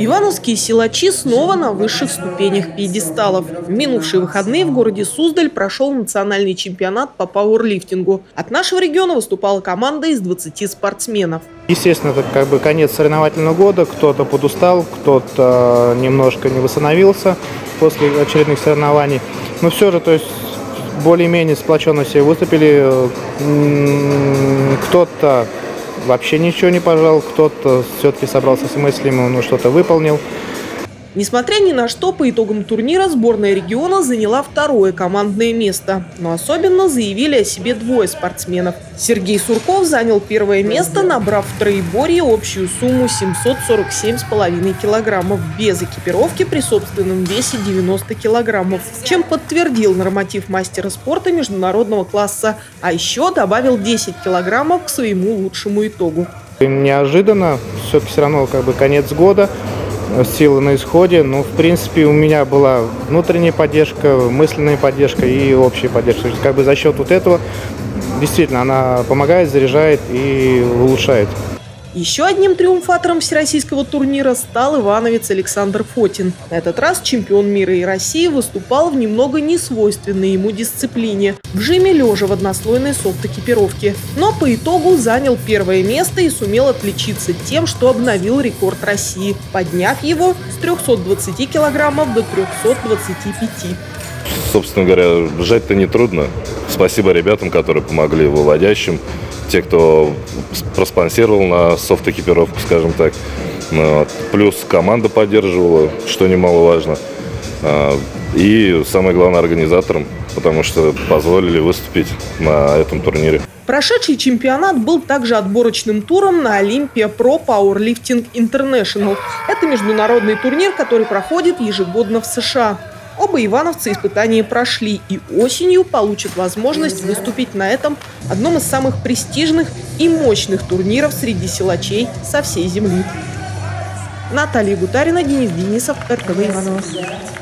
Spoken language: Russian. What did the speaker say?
Ивановские силачи снова на высших ступенях пьедесталов. В минувшие выходные в городе Суздаль прошел национальный чемпионат по пауэрлифтингу. От нашего региона выступала команда из 20 спортсменов. Естественно, это как бы конец соревновательного года. Кто-то подустал, кто-то немножко не восстановился после очередных соревнований. Но все же, то есть, более-менее сплоченно все выступили. Кто-то вообще ничего не пожал, кто-то все-таки собрался с мыслями, но что-то выполнил. Несмотря ни на что, по итогам турнира сборная региона заняла второе командное место. Но особенно заявили о себе двое спортсменов. Сергей Сурков занял первое место, набрав в троеборье общую сумму 747,5 килограммов без экипировки при собственном весе 90 килограммов, чем подтвердил норматив мастера спорта международного класса, а еще добавил 10 килограммов к своему лучшему итогу. Неожиданно, все-таки все равно как бы конец года. Силы на исходе, но в принципе у меня была внутренняя поддержка, мысленная поддержка и общая поддержка. Как бы за счет вот этого действительно она помогает, заряжает и улучшает. Еще одним триумфатором всероссийского турнира стал ивановец Александр Фотин. На этот раз чемпион мира и России выступал в немного несвойственной ему дисциплине – в жиме лежа в однослойной софт-экипировке. Но по итогу занял первое место и сумел отличиться тем, что обновил рекорд России, подняв его с 320 килограммов до 325. Собственно говоря, жать-то нетрудно. Спасибо ребятам, которые помогли выводящим. Те, кто проспонсировал на софт-экипировку, скажем так. Плюс команда поддерживала, что немаловажно. И самое главное, организаторам, потому что позволили выступить на этом турнире. Прошедший чемпионат был также отборочным туром на Olympia Pro Powerlifting International. Это международный турнир, который проходит ежегодно в США. Оба ивановцы испытания прошли и осенью получат возможность выступить на этом одном из самых престижных и мощных турниров среди силачей со всей земли. Наталья Гутарина, Денис Денисов, РТВ Иваново.